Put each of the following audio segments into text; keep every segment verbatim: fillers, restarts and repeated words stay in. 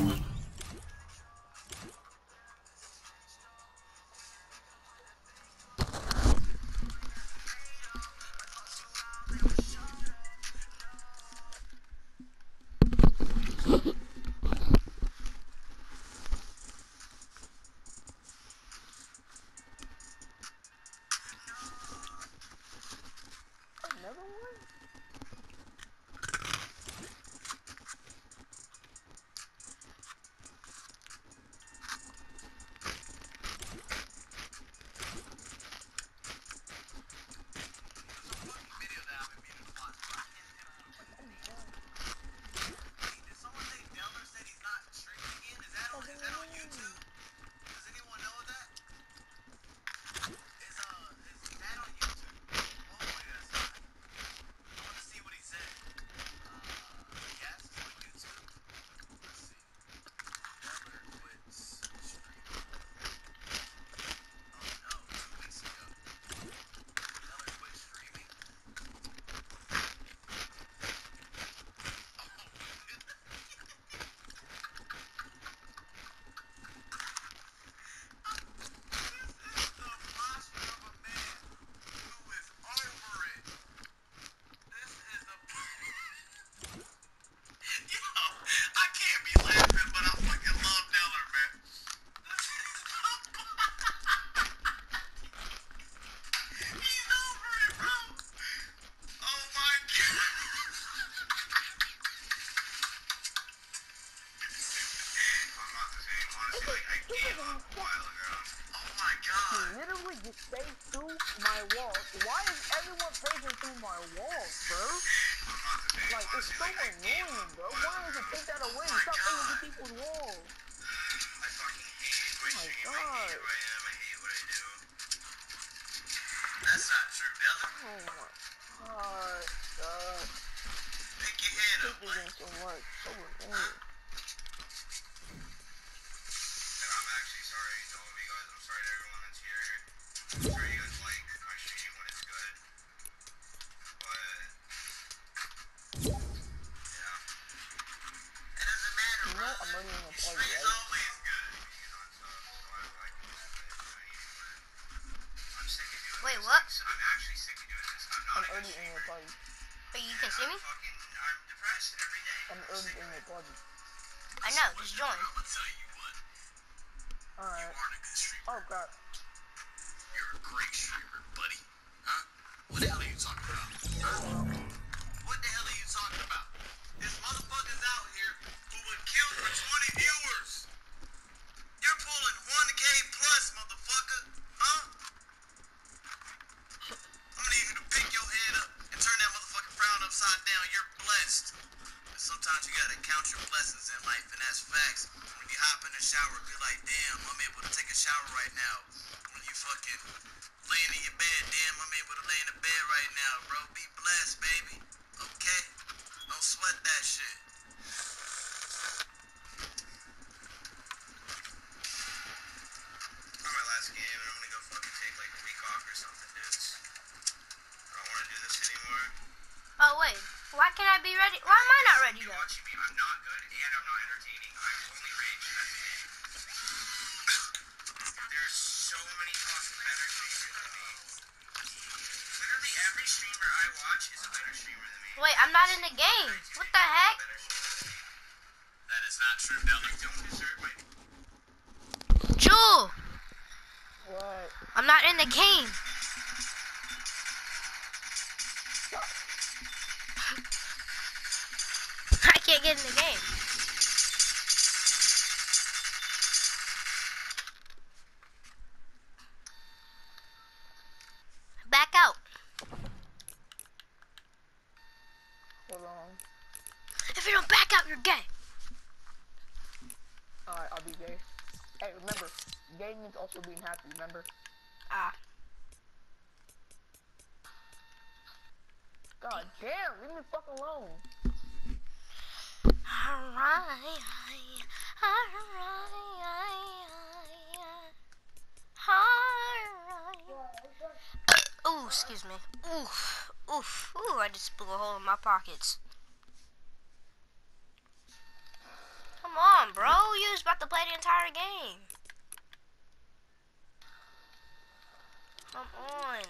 Wait, what? I'm actually sick of doing this. I'm not I'm already in your party. Wait, you can see me? Fucking, I'm depressed every day. I'm already in your party. I know, just join. I'm gonna tell you what. Alright. You aren't a good streamer. Oh, God. You're a great streamer, buddy. Huh? What the hell are you talking about? Huh? What the hell are you talking about? There's motherfuckers out here who would kill for twenty viewers. You're pulling one K plus, motherfucker. Huh? I'm gonna need you to pick your head up and turn that motherfucking frown upside down. You're blessed. And sometimes you gotta count your blessings in life, and that's facts. When you hop in the shower, be like, damn, I'm able to take a shower right now. When you fucking laying in your bed, damn, I'm able to lay in the bed right now, bro. Be blessed, baby. Okay? Don't sweat that shit. For my last game, and I'm gonna go fucking take like a week off or something, dudes. I don't wanna do this anymore. Oh, wait. Why can't I be ready? Why am I not ready, though? You're watching me. I'm not good, and I'm not entertaining. I'm only rage. That's it. There's so many fucking better streamers than me. Literally every streamer I watch is a better streamer than me. Wait, I'm not in the game. What the heck? That is not true, Delta. Don't deserve my... Jewel! What? I'm not in the game. I can't get in the game. Back out. Hold on. If you don't back out, you're gay. Alright, I'll be gay. Hey, remember, gay means also being happy, remember? Ah. God damn, leave me fuck alone. Alright. Ooh, excuse me. Oof, oof, ooh, I just blew a hole in my pockets. Come Come on, bro. You was about to play the entire game. Come on.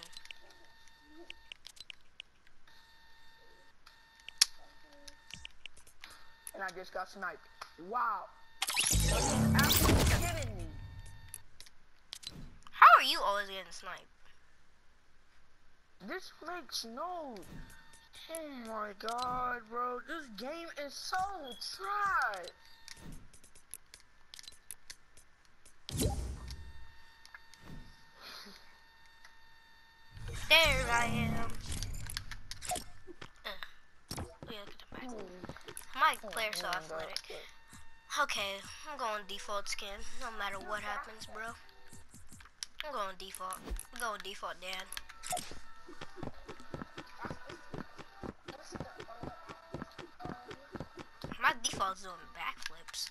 And I just got sniped. Wow. Are you absolutely kidding me? How are you always getting sniped? This makes no... Oh my god, bro. This game is so trash. There I am. Uh, yeah, get the back. My player's so athletic. Okay, I'm going default skin. No matter what happens, bro. I'm going default. I'm going default, Dan. My default's doing backflips.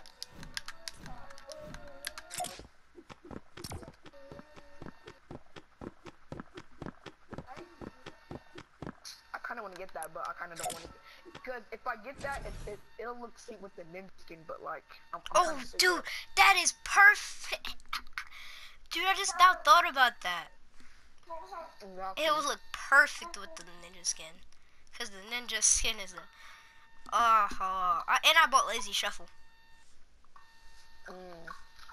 I kind of want to get that, but I kind of don't want to. Because if I get that, it, it, it'll look sweet with the ninja skin, but like... I'm, I'm Oh, dude, that is perfect. Dude, I just now thought about that. Exactly. It would look perfect with the ninja skin. Because the ninja skin is a... Oh, oh. I, and I bought Lazy Shuffle. Mm.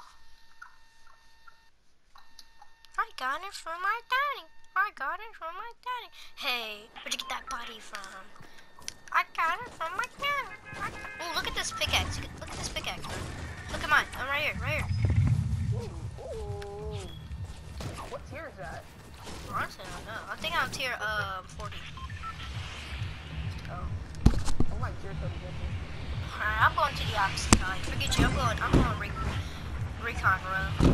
I got it from my daddy. I got it from my daddy. Hey, where'd you get that body from? I got it from my daddy. Oh, look at this pickaxe. Look at this pickaxe. Look at mine. I'm right here, right here. Ooh, ooh. What tier is that? Honestly, I don't know. I think I'm tier um forty. Oh. I'm like tier thirty. Alright, I'm going to the opposite side. Forget you. I'm going. I'm going re recon row.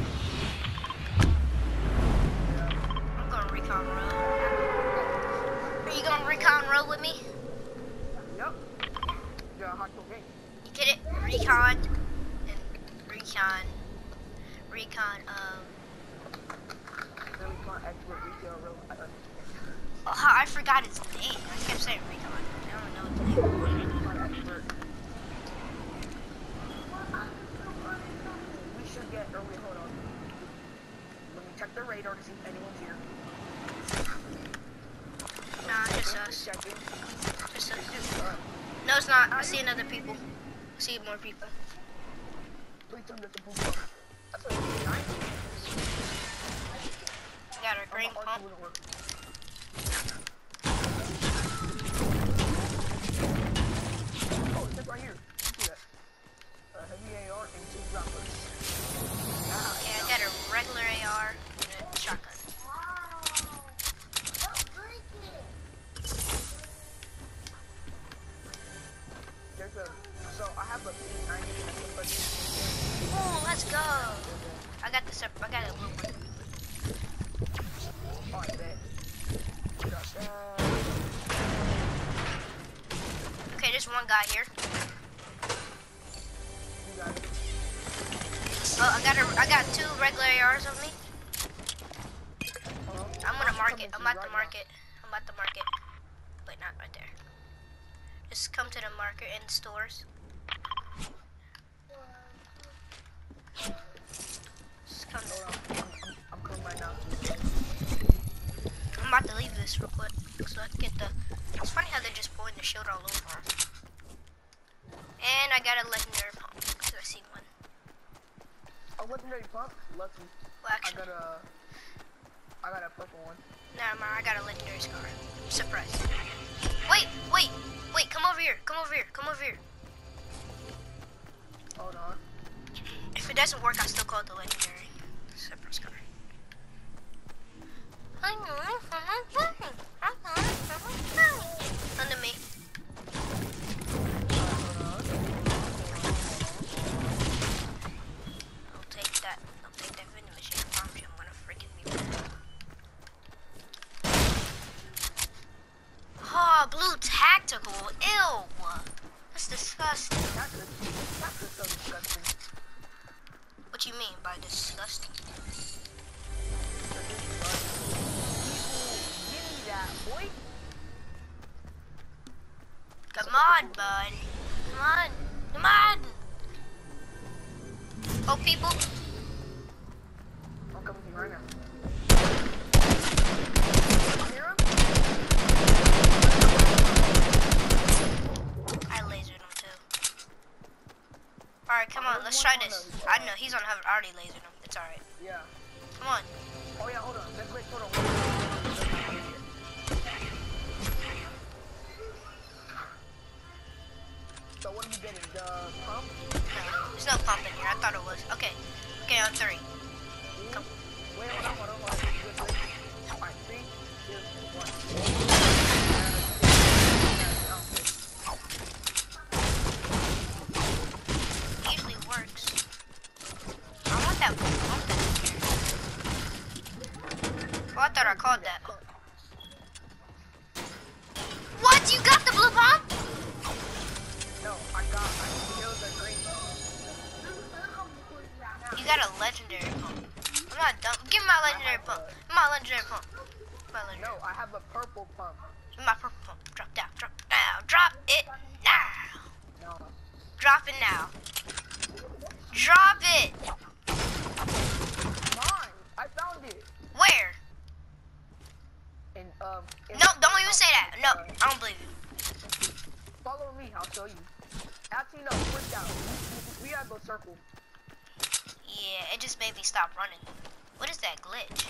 I'm going recon row. Are you going recon row with me? Yep. Yeah, hot game. You get it? Recon and recon, recon. Um. Really fun expert retail row. I don't Oh, I forgot his name. I kept saying recon. I don't know his name. Fun expert. We should get. Or wait, hold on. Let me check the radar to see if anyone's here. Nah, just us. Checking. Just us. Just us. No, it's not. I see another people. I see more people. Please tell me that's a boom pump. That's a nice. We got our green Oh, my pump. archer wouldn't work. Oh, it's right here. Let's see that. A heavy A R and two droppers. Ah, Okay, I got a regular A R and a shotgun. There's a, so I have a P ninety and a P thirty. Oh, let's go. I got the sep I got a blue one. Oh, I bet. Got that. Okay, there's one guy here. You got it. Oh, I got a, I got two regular A Rs on me. Uh-huh. I'm gonna mark it. I'm coming at to the you right market. I'm at the market. Wait, not right there. Just come to the market in stores. Just come now. to, Hold on. I'm, I'm, I'm coming right now. I'm about to leave this real quick so I can get the. It's funny how they're just pulling the shield all over. And I got a legendary pump because I see one. A legendary pump? Lucky. Well, I actually, got a... I got a purple one. never mind. I got a legendary scar. Surprise. Wait, wait, wait. Come over here. Come over here. Come over here. Hold on. If it doesn't work, I still call it the legendary super scar. I know it from my thing. I know it from my thing. Under me. I'll take that. I'll take that vending machine. I promise you I'm gonna freaking be mad. Oh, blue tactical. Ew. That's disgusting. That's just, that's just so disgusting. What you mean by disgusting? Give me that, boy. Come on, bud. Come on. Come on. Oh, people. I'm coming to you right now. Hear him? I lasered him too. Alright, come on, let's try this. I know, he's on hover. I already lasered him. It's alright. Yeah. Come on. Oh yeah, hold on. Let's wait, hold on. So what are you getting? The pump? No, there's no pump in here. I thought it was. Okay. Okay, on three. Come. Wait, hold on, hold on, hold on. Wait, wait. Alright, three, two, one. It usually works. I want that pump. I want that. Oh, I thought I called that. What? You got the blue pump? No, I got, I killed the green. You got a legendary pump. I'm not dumb. Give me my legendary pump. My legendary pump. My legendary. No, I have a purple pump. Give me my purple pump. Drop down. Drop down. Drop it now. No. Drop it now. Drop it. Mine. I found it. Where? And um. in- No, don't even say that. No, I don't believe you. Follow me. I'll show you. Actually, no. Switch out. We, we gotta go circle. Yeah, it just made me stop running. What is that glitch?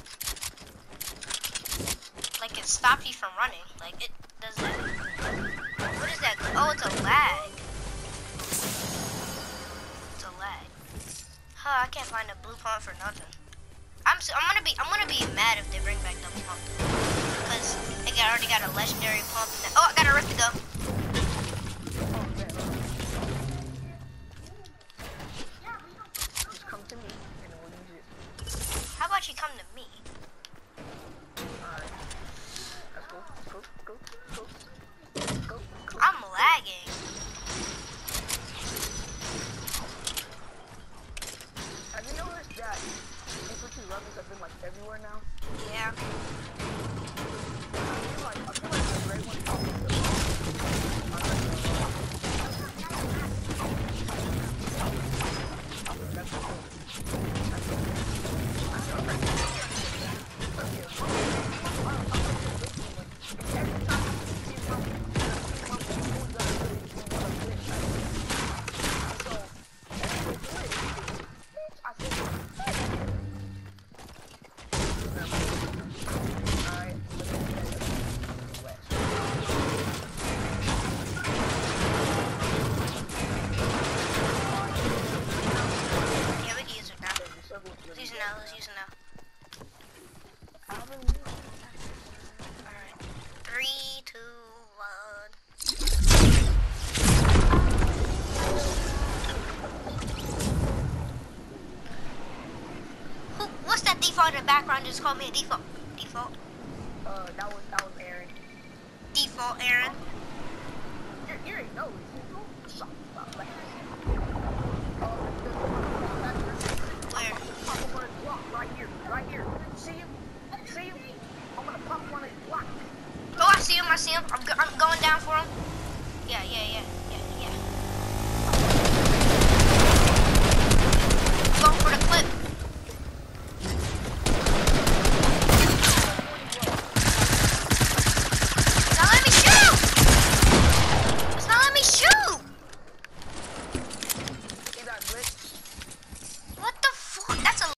Like it stopped you from running. Like it does that. What is that? Oh, it's a lag. It's a lag. Huh? I can't find a blue pump for nothing. I'm so, I'm gonna be I'm gonna be mad if they bring back double pump because I got, already got a legendary pump. Now. Oh, I got a rift to go. Just come to me and we'll use it. How about you come to me? Alright. Let's go. Go. Go. Go. Go. Go. I'm lagging. Have you noticed that infantry levels have been like everywhere now? Yeah. I feel like I feel like the great one probably the Let's use it now, let's use it now. Alright. Three, two, one. Who, what's that default in the background? Just call me a default. Default. Uh, that was that was Aaron. Default Aaron. You, you already know.